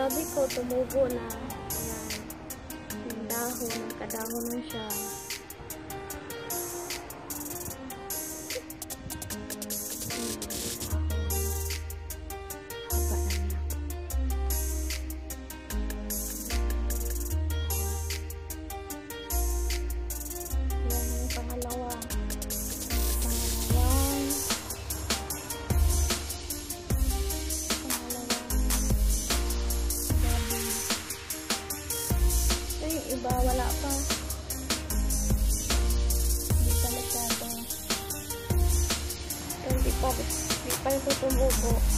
sabi ko, tumubo na. Ayan. Yung dahon, kadahon na siya. Haba na niya. Ayan yung pangalawa. Iba, wala pa. Hindi pa masyado. Hindi pa ito tumubo.